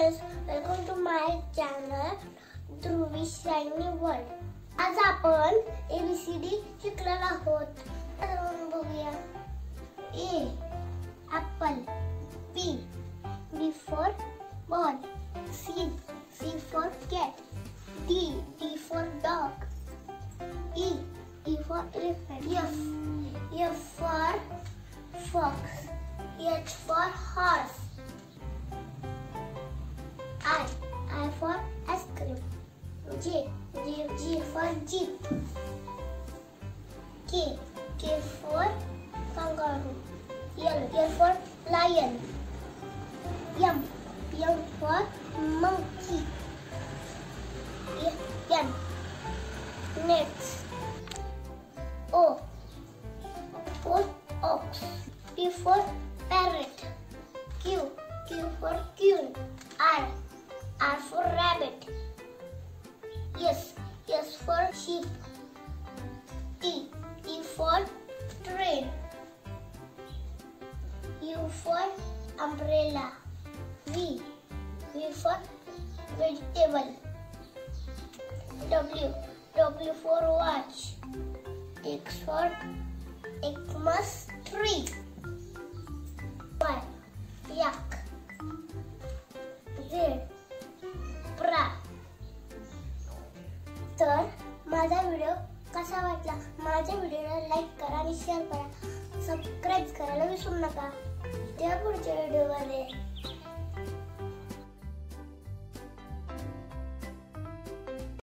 friends, welcome to my channel Dhruvi Shiny World. आज आपण ABCD शिकणार आहोत. तर बघूया. A apple, B for ball, C for cat, D for dog, E for elephant, F for fox, H for horse, I for ice cream, G for jeep, K for kangaroo, L for lion, M for monkey, N next, O for ox, P for parrot, Q for queen, R for rabbit, S for sheep, T for train, U for umbrella, V for vegetable, W for watch, X for Xmas tree, Y yak, Z bra. तर माझा video कसा वाटला? माझ्या व्हिडिओला like करा आणि share करा. Subscribe करायला विसरू नका. त्या पुढच्या व्हिडिओमध्ये